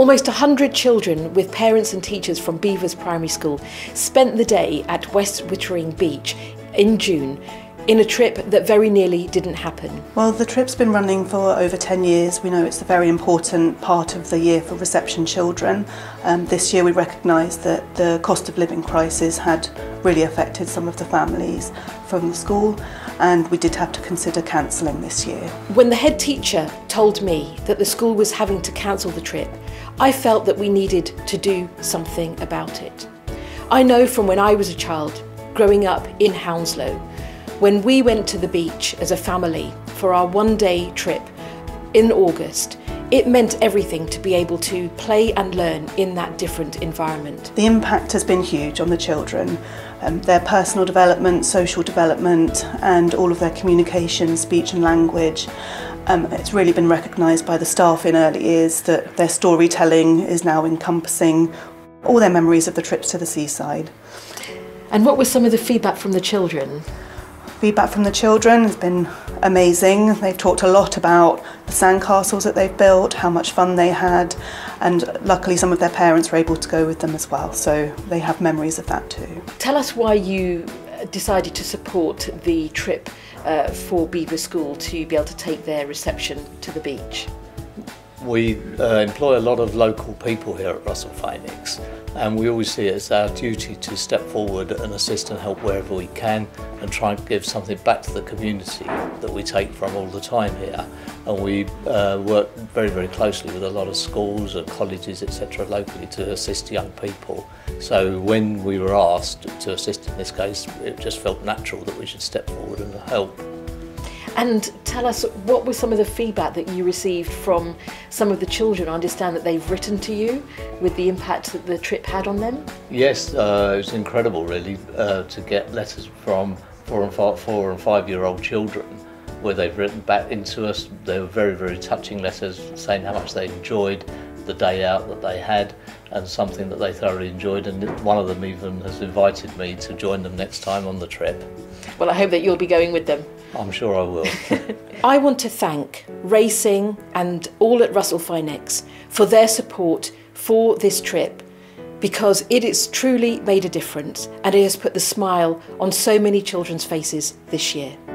Almost 100 children with parents and teachers from Beavers Primary School spent the day at West Wittering Beach in June in a trip that very nearly didn't happen. Well, the trip's been running for over 10 years. We know it's a very important part of the year for reception children. This year we recognised that the cost of living crisis had really affected some of the families from the school, and we did have to consider cancelling this year. When the head teacher told me that the school was having to cancel the trip, I felt that we needed to do something about it. I know from when I was a child, growing up in Hounslow, when we went to the beach as a family for our one-day trip in August, it meant everything to be able to play and learn in that different environment. The impact has been huge on the children. Their personal development, social development, and all of their communication, speech and language. It's really been recognised by the staff in early years that their storytelling is now encompassing all their memories of the trips to the seaside. And what was some of the feedback from the children? Feedback from the children has been amazing. They've talked a lot about the sandcastles that they've built, how much fun they had, and luckily some of their parents were able to go with them as well, so they have memories of that too. Tell us why you decided to support the trip for Beaver School to be able to take their reception to the beach. We employ a lot of local people here at Russell Phoenix, and we always see it as our duty to step forward and assist and help wherever we can and try and give something back to the community that we take from all the time here. And we work very, very closely with a lot of schools and colleges, etc. locally to assist young people. So when we were asked to assist in this case, it just felt natural that we should step forward and help. And tell us, what was some of the feedback that you received from some of the children? I understand that they've written to you with the impact that the trip had on them. Yes, it was incredible really to get letters from 4 and 5 year old children where they've written back into us. They were very, very touching letters saying how much they enjoyed the day out that they had and something that they thoroughly enjoyed, and one of them even has invited me to join them next time on the trip. Well, I hope that you'll be going with them. I'm sure I will. I want to thank Racing and all at Russell Phoenix for their support for this trip, because it has truly made a difference and it has put the smile on so many children's faces this year.